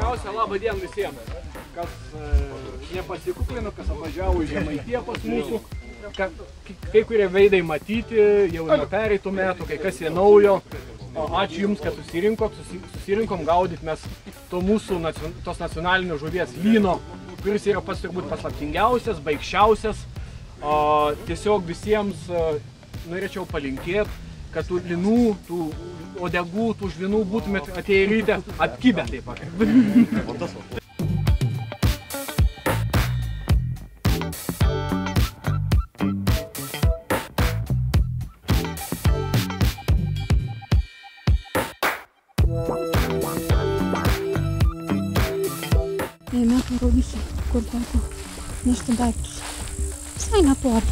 Pirmiausia, labą dieną visiems, kas nepasikuklino, kas atvažiavo į Žemaitiją pas mūsų. Kai kurie veidai matyti, jau nuo pereitų metų, kai kas jie naujo. Ačiū Jums, kad susirinkom gaudyti mes to mūsų tos nacionalinio žuvies lyno, kuris yra pats turbūt paslaptingiausias, baigščiausias. Tiesiog visiems norėčiau palinkėti, kad tų linų, tų odegų, tų žvinų būtumėt atėję ryte apkibę taip pat. Eime parodysiu, kur teko nešti daiktus. Visai netoli.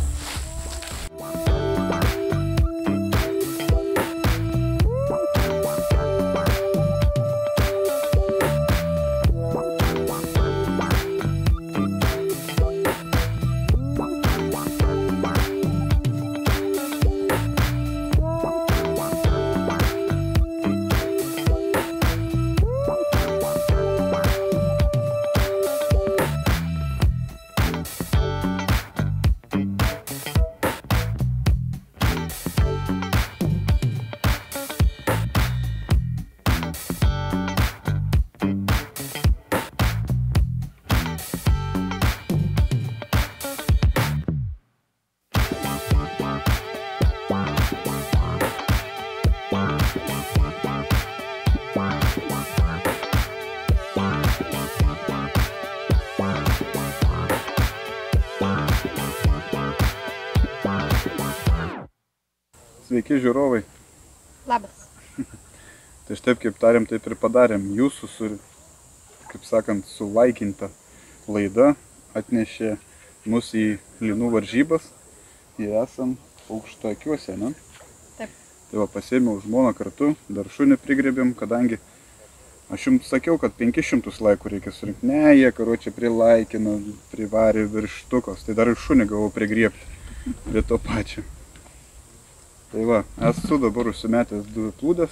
Sveiki žiūrovai. Labas. Tai štaip kaip tarėm, taip ir padarėm. Jūsų, kaip sakant, sulaikinta laida atnešė mus į linų varžybas. Ir esam Aukštakiuose, ne? Taip. Tai va, pasėmiau žmoną kartu, dar šunį prigrebėm, kadangi aš jums sakiau, kad 500 laikų reikia surinkti. Ne, jie karočią prilaikino, privarė virštukos. Tai dar ir šunį gavau prigriebti prie to pačio. Tai va, esu dabar užsimetęs 2 plūdes,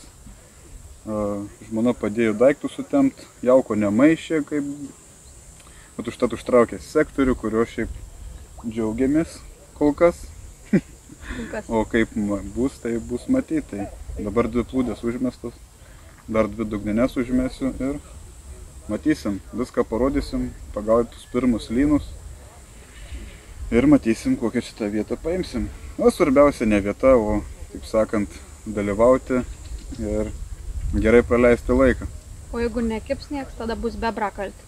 žmona padėjo daiktus sutempt, jauko nemaišė, kaip užtat užtraukė sektorių, kurio šiaip džiaugiamės kol kas. O kaip bus, tai bus matyti. Tai dabar 2 plūdės užmestos, dar 2 dugninės užmesiu ir matysim, viską parodysim, pagaudytus pirmus lynus ir matysim, kokią šitą vietą paimsim. O svarbiausia ne vieta, o, kaip sakant, dalyvauti ir gerai praleisti laiką. O jeigu nekibs nieks, tada bus bebrakalti.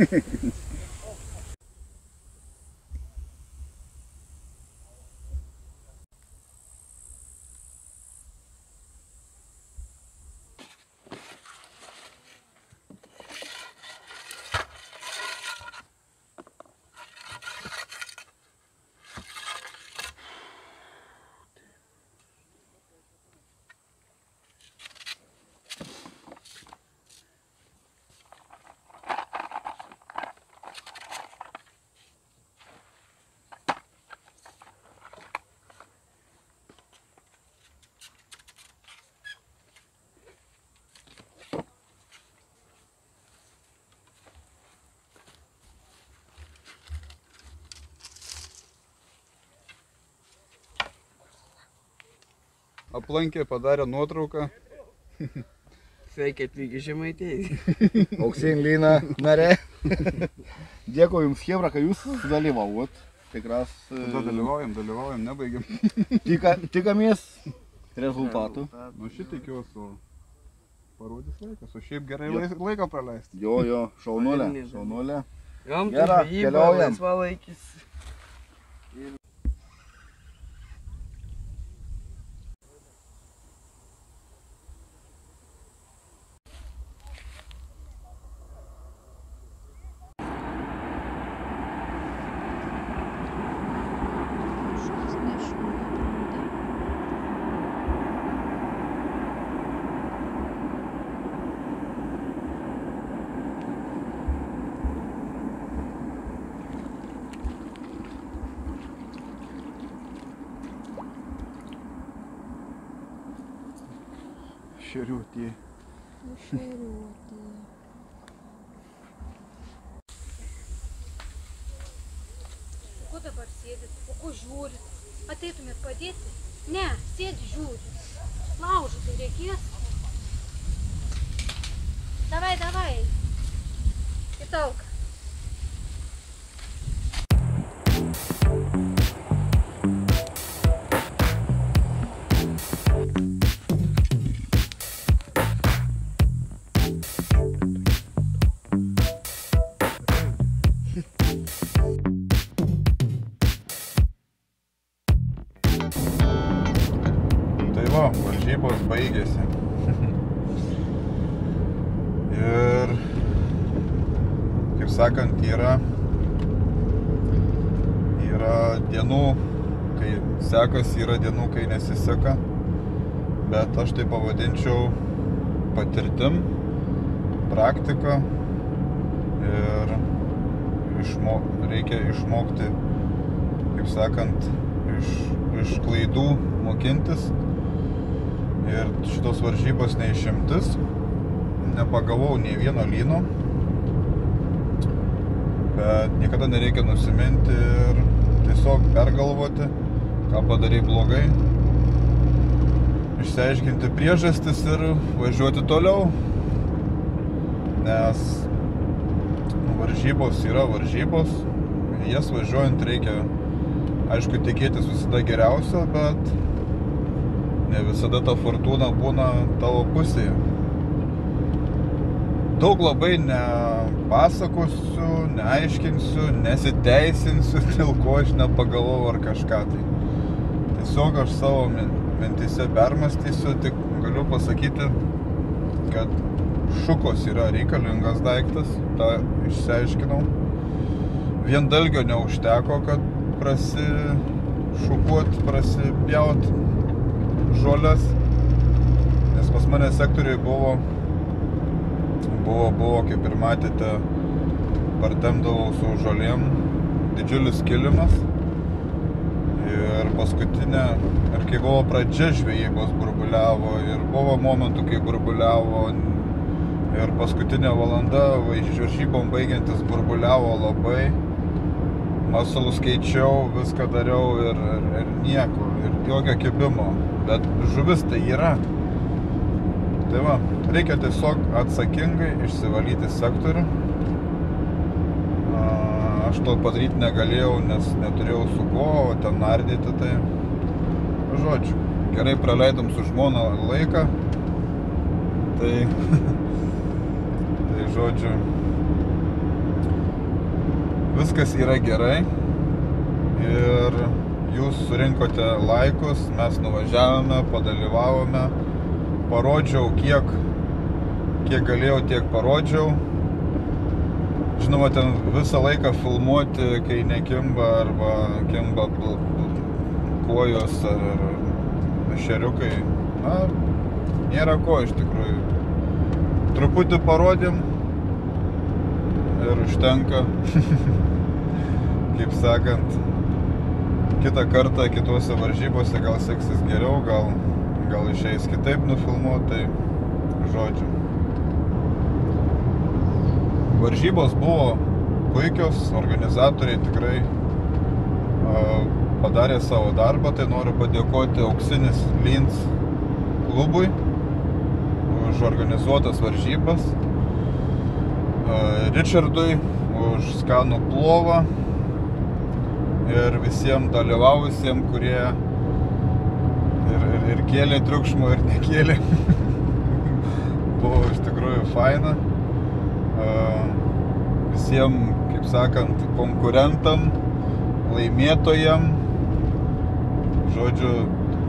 Aplankė, padarė nuotrauką. Sveiki atvykę Žemaitijai. Auksin Lina narė. Dėkui Jums, Chebra, kad Jūs dalyvavot. Tikras... Tada dalyvaujam, nebaigiam. Tikamės rezultatų. Nu šit tikiuosi, o parodys laikas, o šiaip gerai laiką praleisti. Jo, šaunulė. Gamta, Gera, žvejyba, keliaujam. laisvalaikis. Šeriuotė. Šeriuotė. Ko dabar sėdit? O ko žiūrit? Ateitumėt padėti? Ne, sėdi žiūri. Laužyti reikės. Davai, davai. Kitauk. Varžybos baigėsi. Ir, kaip sakant, yra dienų, kai sekasi, yra dienų, kai nesiseka. Bet aš tai pavadinčiau patirtim, praktika. Ir reikia išmokti, kaip sakant, iš klaidų mokintis. Ir šitos varžybos neišimtis. Nepagavau nei vieno lyno. Bet niekada nereikia nusiminti ir tiesiog pergalvoti, ką padarai blogai. Išsiaiškinti priežastis ir važiuoti toliau. Nes varžybos yra varžybos. Jas važiuojant reikia, aišku, tikėtis visada geriausio, bet ne visada ta fortūna būna tavo pusėje. Daug labai nepasakosiu, neaiškinsiu, nesiteisinsiu, dėl ko aš nepagalvojau ar kažką tai. Tiesiog aš savo mintyse permąstysiu, tik galiu pasakyti, kad šukos yra reikalingas daiktas, tą išsiaiškinau. Vien dalgio neužteko, kad prasišukuot, prasipjaut žolės, nes pas mane sektoriai buvo, kaip ir matėte, partemdavau su žolėm, didžiulis kilimas. Ir paskutinė, ir kai buvo pradžia žvejybos burbuliavo, ir buvo momentų, kai burbuliavo, ir paskutinė valanda varžybom baigiantis burbuliavo labai. Masalus keičiau, viską dariau ir nieko, ir jokio kibimo. Bet žuvis tai yra. Tai va, reikia tiesiog atsakingai išsivalyti sektorių. Aš to padaryti negalėjau, nes neturėjau su ko, o ten nardyti, tai žodžiu, gerai praleidom su žmona laiką. Tai žodžiu, viskas yra gerai. Ir jūs surinkote laikus, mes nuvažiavome, padalyvavome, parodžiau kiek galėjau, tiek parodžiau. Žinoma, ten visą laiką filmuoti, kai nekimba arba kimba kojos ar ešeriukai. Na, nėra ko iš tikrųjų. Truputį parodėm ir užtenka, kaip sakant. Kitą kartą, kituose varžybose gal seksis geriau, gal išeis kitaip nufilmuoti, tai žodžiu. Varžybos buvo puikios, organizatoriai tikrai padarė savo darbą, tai noriu padėkoti Auksinis Lyns klubui už organizuotas varžybas, Richardui už skanų plovą ir visiems dalyvavusiems, kurie ir kėlė triukšmų, ir nekėlė. Buvo iš tikrųjų faina. Visiems, kaip sakant, konkurentam, laimėtojam. Žodžiu,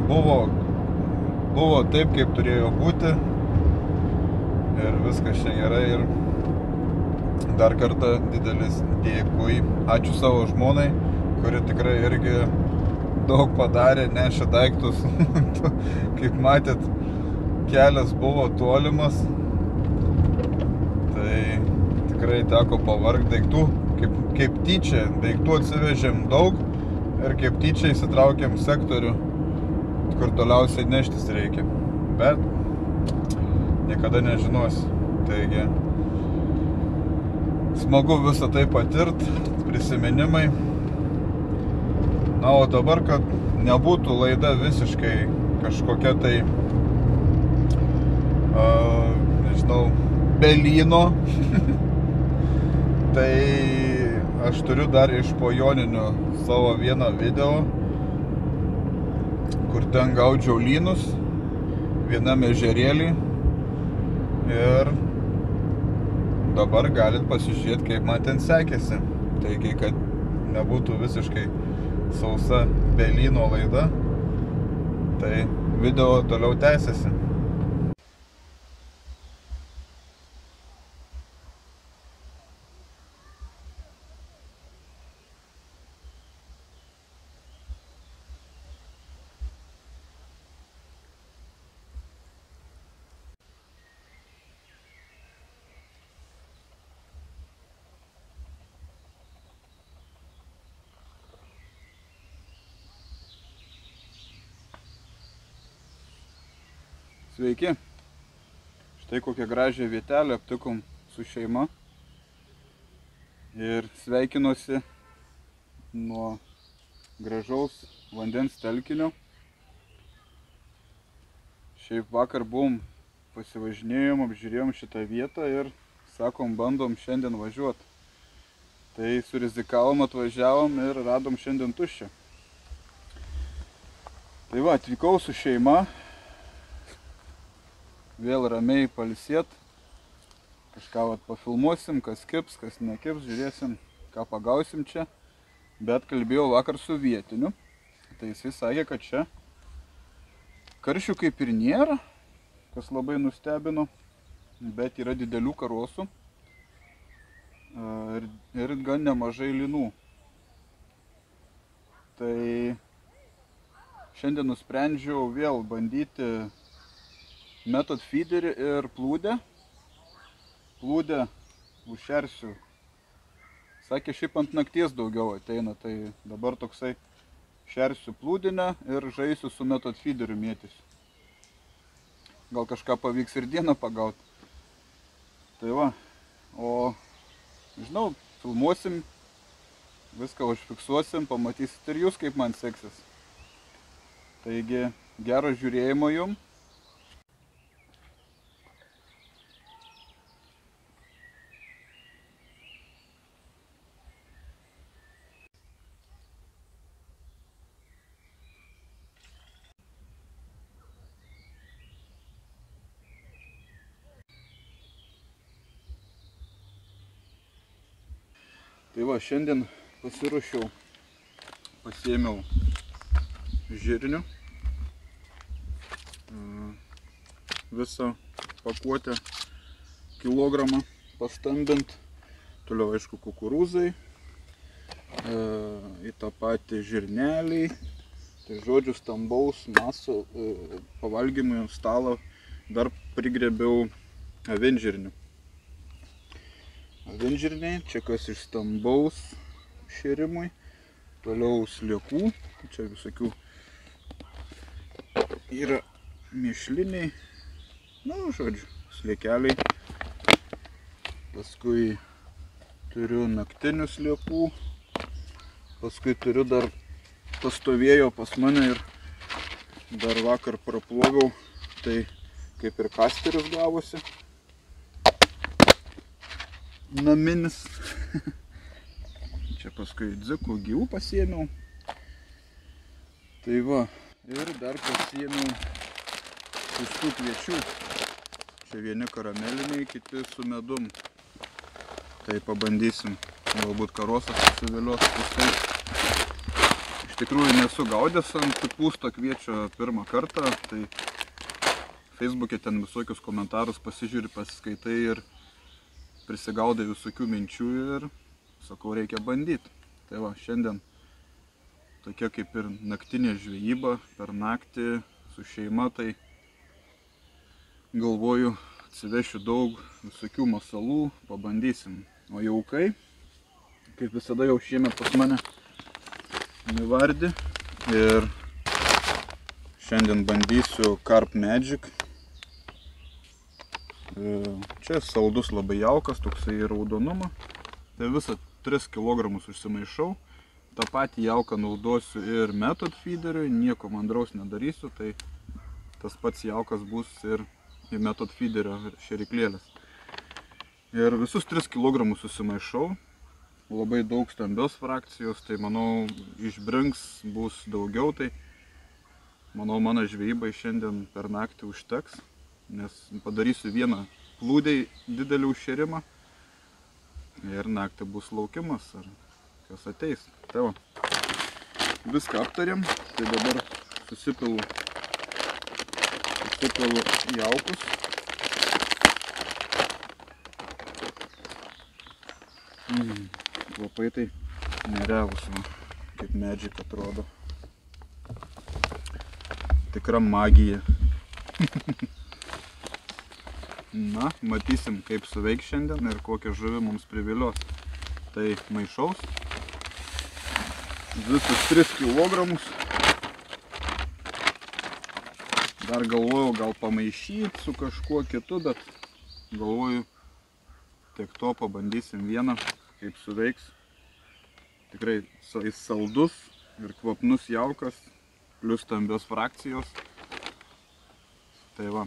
buvo taip, kaip turėjo būti. Ir viskas čia gerai. Ir dar kartą didelis dėkui. Ačiū savo žmonai, kuri tikrai irgi daug padarė, nešė daiktus. Kaip matėt, kelias buvo tolimas. Tai tikrai teko pavargti daiktų. Kaip tyčia, daiktų atsivežėm daug ir kaip tyčia įsitraukėm sektorių, kur toliausiai neštis reikia. Bet niekada nežinosi. Taigi, smagu visą tai patirt, prisiminimai. Na, o dabar, kad nebūtų laida visiškai kažkokia tai, nežinau, belyno, tai aš turiu dar iš po Joninių savo vieną video, kur ten gaudžiau lynus vienam ežerėlį ir dabar galit pasižiūrėti, kaip man ten sekėsi. Taigi, kad nebūtų visiškai sausa belyno laida, tai video toliau tęsiasi. Sveiki! Štai kokią gražią vietelę aptikom su šeima ir sveikinuosi nuo gražaus vandens telkinio. Šiaip vakar buvom, pasivažinėjom, apžiūrėjom šitą vietą ir sakom, bandom šiandien važiuoti. Tai surizikavom, atvažiavom ir radom šiandien tuščią. Tai va, atvykau su šeima. Vėl ramiai pailsėt, kažką pafilmuosim, kas kips, kas nekips, žiūrėsim, ką pagausim čia. Bet kalbėjau vakar su vietiniu, tai jisai sakė, kad čia karšių kaip ir nėra, kas labai nustebino, bet yra didelių karosų ir gan nemažai lynų. Tai šiandien nusprendžiau vėl bandyti metod feederį ir plūdę. Plūdę užšersiu. Sakė, šiaip ant nakties daugiau ateina, tai dabar toksai šersiu plūdinę ir žaisiu su metod feederiu mėtysiu. Gal kažką pavyks ir dieną pagauti. Tai va, o žinau, filmuosim, viską užfiksuosim, pamatysit ir jūs, kaip man seksis. Taigi, gero žiūrėjimo jum. Tai va, šiandien pasiruošiau, pasiėmiau žirnių, visą pakuotę kilogramą pastambint, toliau aišku kukurūzai, į tą patį žirnelį, tai žodžiu stambaus maso pavalgymui ant stalo dar prigrėbiau avinžirnių. Avinžirniai, čia kas iš stambaus šėrimui, toliau sliekų, čia visokių yra mišliniai, žodžiu, sliekeliai, paskui turiu naktinių sliekų, paskui turiu dar pastovėjo pas mane ir dar vakar praplovau, tai kaip ir kasteris gavosi. Naminis. Čia paskui dzikų gyvų pasiėmiau. Tai va, ir dar pasiėmiau sustų kviečių. Čia vieni karameliniai, kiti su medum. Tai pabandysim, galbūt karosas susivilios visai. Iš tikrųjų nesu gaudęs ant pūsto kviečio pirmą kartą, tai Facebook'e ten visokius komentarus pasižiūri, pasiskaitai ir prisigaudai visokių minčių ir sakau, reikia bandyti. Tai va, šiandien tokia kaip ir naktinė žvejyba per naktį su šeima, tai galvoju, atsivešiu daug visokių masalų, pabandysim. O jaukai, kaip visada jau šiemet pas mane Mivardi ir šiandien bandysiu Carp Magic. Čia saldus labai jaukas, toksai raudonumą. Tai visą 3 kg užsimaišau, tą patį jauką naudosiu ir method feederiui, nieko mandraus nedarysiu, tai tas pats jaukas bus ir į method feederio šėriklėlės. Ir visus 3 kg susimaišau, labai daug stambios frakcijos, tai manau išbrinks, bus daugiau, tai manau mano žvejybai šiandien per naktį užteks, nes padarysiu vieną plūdį didelį užšėrimą ir naktį bus laukimas, ar kas ateis. Tai va, viską aptarėm, tai dabar susipilu jaukus. Kvapai tai nerealūs, kaip medžiai atrodo. Tikra magija. Na, matysim, kaip suveiks šiandien ir kokią žuvį mums privilios. Tai maišaus. Visus 3 kg. Dar galvojau gal pamaišyti su kažkuo kitu, bet galvoju, tiek to pabandysim vieną, kaip suveiks. Tikrai saldus ir kvapnus jaukas, plius stambios frakcijos. Tai va.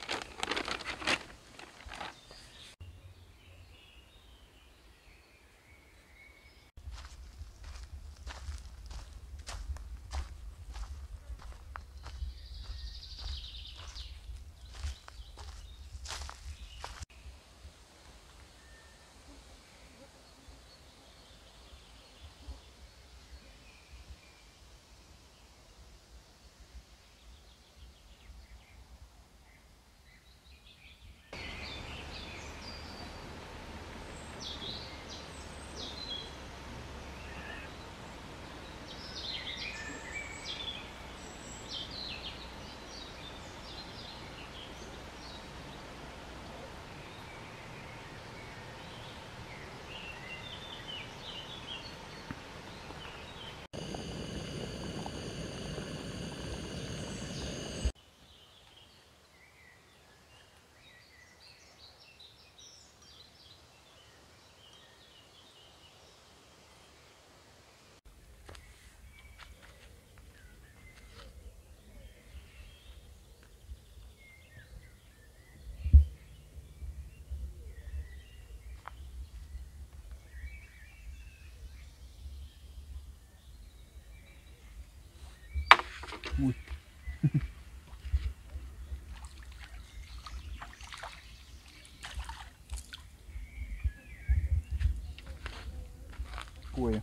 Koja.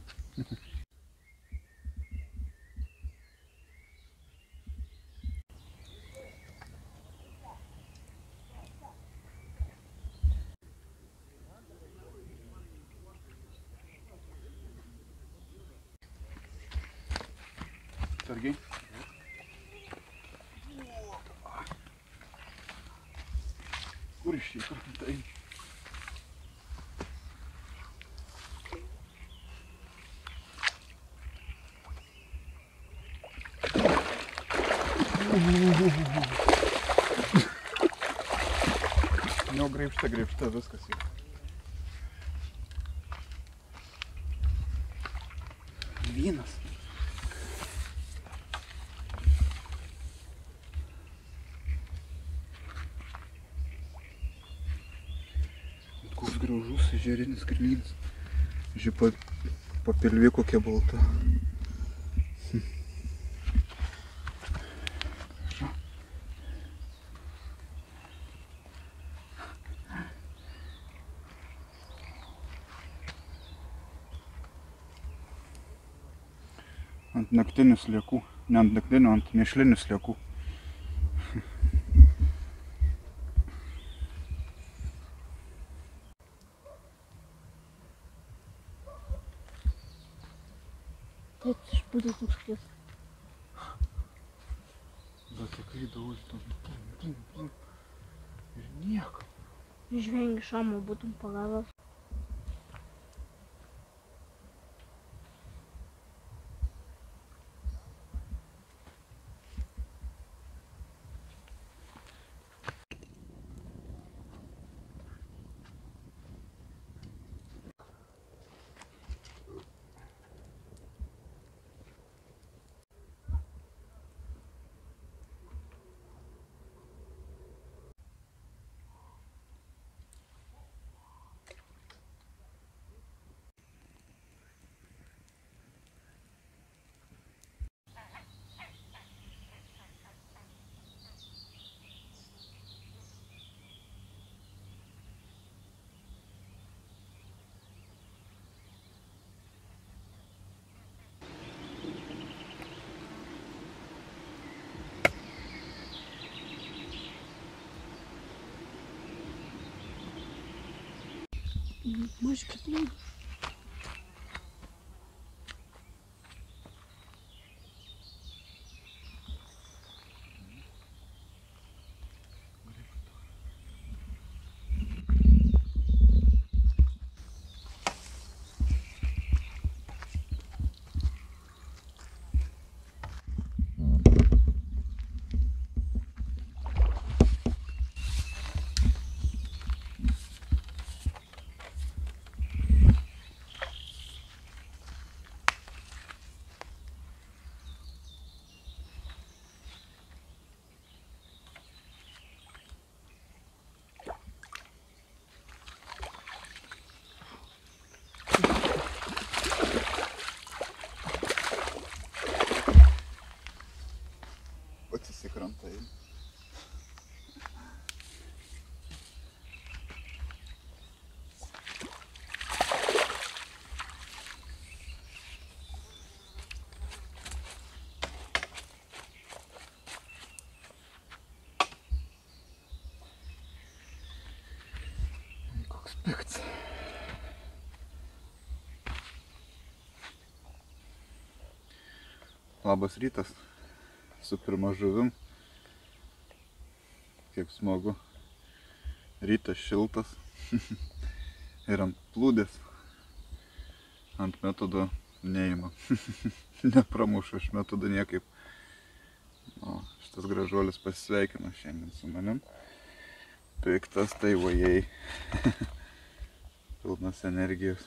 Atsargiai. Kur iš čia tai? Nu, graibšta, viskas jau. Vynas. Koks gražus ežerinis krylynas. Žiūrėk, papilvė kokia balta. Ant naktinių sliekų, ne ant naktinių, ant mėšlinių sliekų. Tai būtų toks. Bet tikrai daug tam. Ir nieko. Žvengi šamą būtum pagavęs. Mažkit, nu. Atsisikranta. Koks piktas. Labas rytas. Su pirma žuvim. Kaip smagu. Rytas šiltas. Ir ant plūdės. Ant metodo neima. Nepramušu aš metodo niekaip. O, šitas gražuolis pasisveikino šiandien su manim. Piktas tai vajai. Pilnas energijos.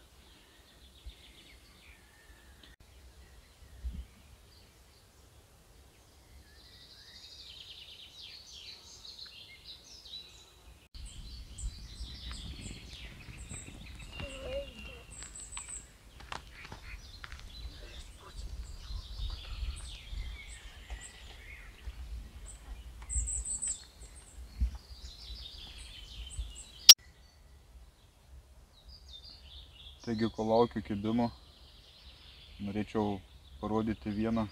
Taigi, kol laukiu kibimo, norėčiau parodyti vieną,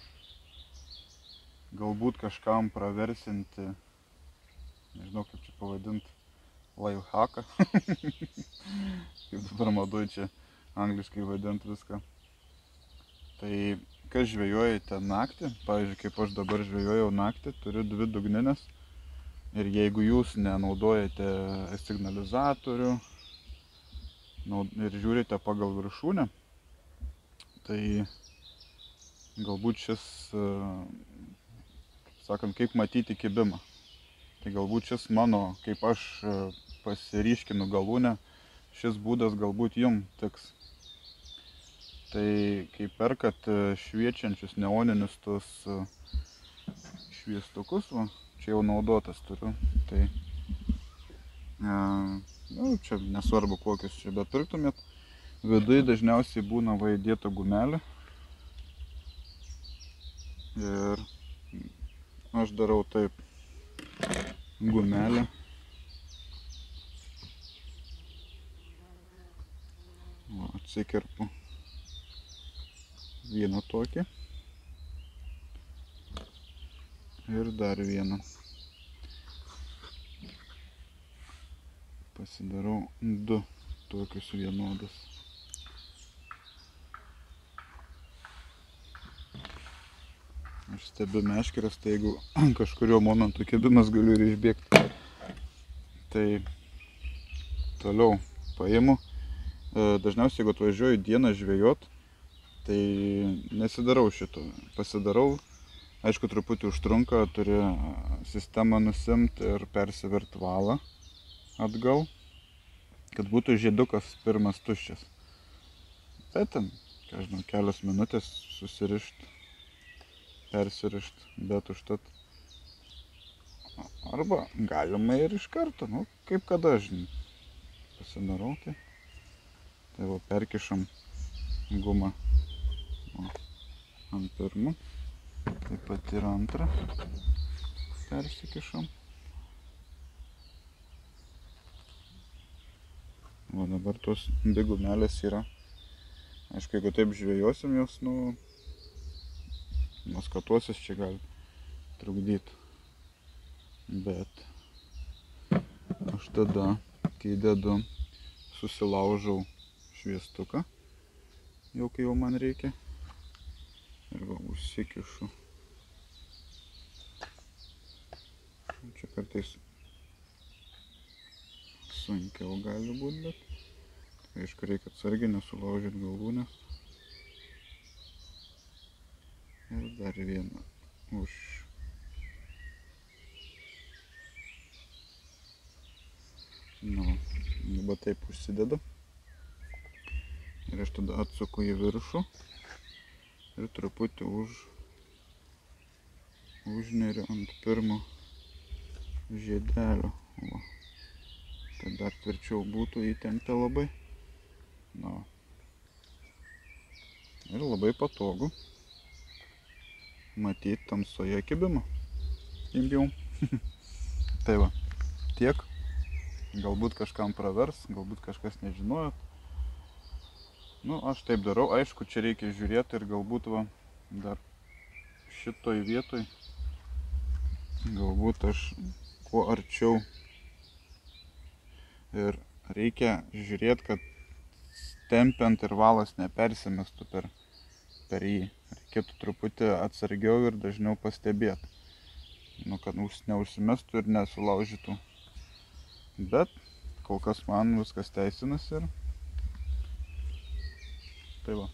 galbūt kažkam praversinti, nežinau kaip čia pavadinti, lifehacką. Kaip dabar madoj čia angliškai vadint viską. Tai kas žvejojate naktį, pavyzdžiui, kaip aš dabar žvejojau naktį, turiu 2 dugninės. Ir jeigu jūs nenaudojate signalizatorių, ir žiūrite pagal viršūnę, tai galbūt šis, sakant, kaip matyti kibimą. Tai galbūt šis mano, kaip aš pasiryškinu galūnę, šis būdas galbūt jum tiks. Tai kai perkat šviečiančius neoninius tos šviestukus, va, čia jau naudotas turiu, tai čia nesvarbu kokius čia bepirktumėt, viduje dažniausiai būna va įdėta gumelė. Ir aš darau taip, gumelę. Atsikerpu vieną tokį ir dar vieną. Pasidarau 2 tokius vienodus. Aš stebiu meškeres, tai jeigu kažkurio momentu kibimas galiu ir išbėgti. Tai toliau paimu. Dažniausiai, jeigu atvažiuoju dieną žvejot, tai nesidarau šito. Pasidarau, aišku, truputį užtrunka, turi sistemą nusimti ir persivert valą atgal, kad būtų žiedukas pirmas tuščias. Tai ten, ką žinau, kelios minutės susirišt, persirišt, bet užtat. Arba galima ir iš karto, nu, kaip kada, žinai, pasidarau tai. Tai va, perkišam gumą ant pirmų, taip pat ir antrą persikišam. O dabar tos 2 gumelės yra. Aišku, jeigu taip žvejosim jos, nu, maskatuosis čia gali trukdyti. Bet aš tada, kai dedu susilaužau šviestuką, jau kai jau man reikia. Ir va, užsikišu. Čia kartais sunkiau gali būti, bet aišku, reikia atsargiai nesulaužyti galūnės. Ir dar vieną už. Nu, dabar taip užsidedu. Ir aš tada atsuku į viršų ir truputį užneriu ant pirmo žiedelio. Va. Tai dar tvirčiau būtų įtempta labai. Na. Ir labai patogu matyti tamsoje kibimą. Imbiau. Tai va, tiek. Galbūt kažkam pravers, galbūt kažkas nežinojo. Nu, aš taip darau. Aišku, čia reikia žiūrėti ir galbūt va, dar šitoj vietoj galbūt aš kuo arčiau. Ir reikia žiūrėti, kad tempiant ir valas nepersimestų per jį. Reikėtų truputį atsargiau ir dažniau pastebėti. Nu, kad neužsimestų ir nesulaužytų. Bet kol kas man viskas teisinasi ir tai va.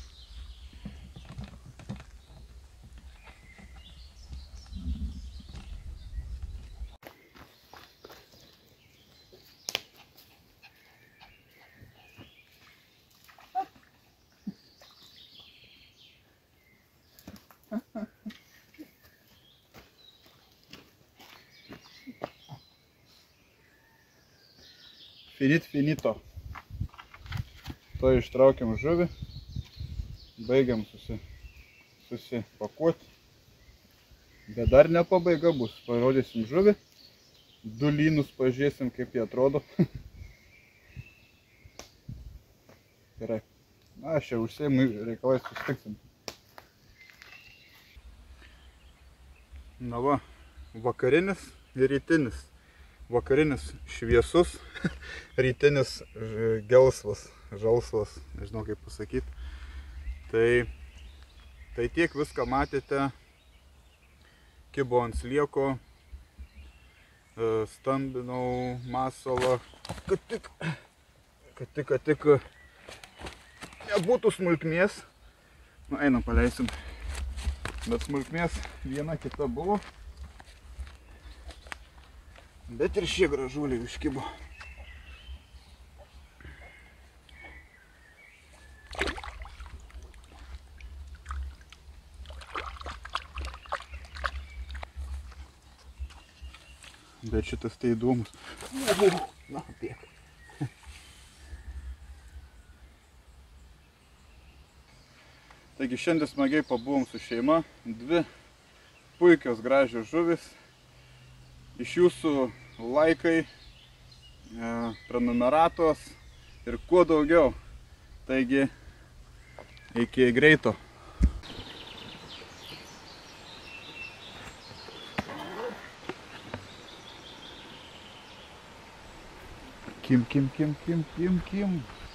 Finito. To ištraukiam žuvį, baigiam susipakuoti. Bet dar ne pabaiga bus. Parodysim žuvį, 2 lynus pažiūrėsim, kaip jie atrodo. Gerai. Na, aš jau užsiimu reikalais, susitiksim. Na va, vakarinis ir rytinis. Vakarinis šviesus, rytinis gelsvas, žalsvas, nežinau kaip pasakyti. Tai tiek viską matėte, kibo ant slieko, stambinau masalą, kad tik nebūtų smulkmės. Nu, einam, paleisim. Bet smulkmės viena kita buvo. Bet ir šie gražuliai užkibo. Bet šitas tai įdomus. Na, bėg. Taigi šiandien smagiai pabuvom su šeima. 2 puikios gražios žuvis. Iš jūsų laikai, prenumeratos ir kuo daugiau. Taigi, iki greito. Kim.